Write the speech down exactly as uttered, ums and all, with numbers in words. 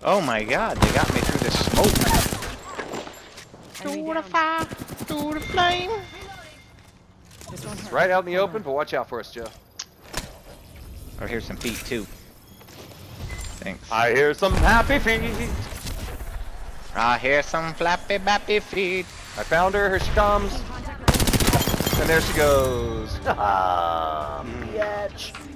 Oh my god, they got me through the smoke. Enemy To the down. fire, to the flame. This won't It's hurt. right out in the Hold open, on. but watch out for us, Joe. Oh, here's some feet too. Thanks. I hear some happy feet. I hear some flappy bappy feet. I found her. Here she comes. And there she goes. Ah, bitch.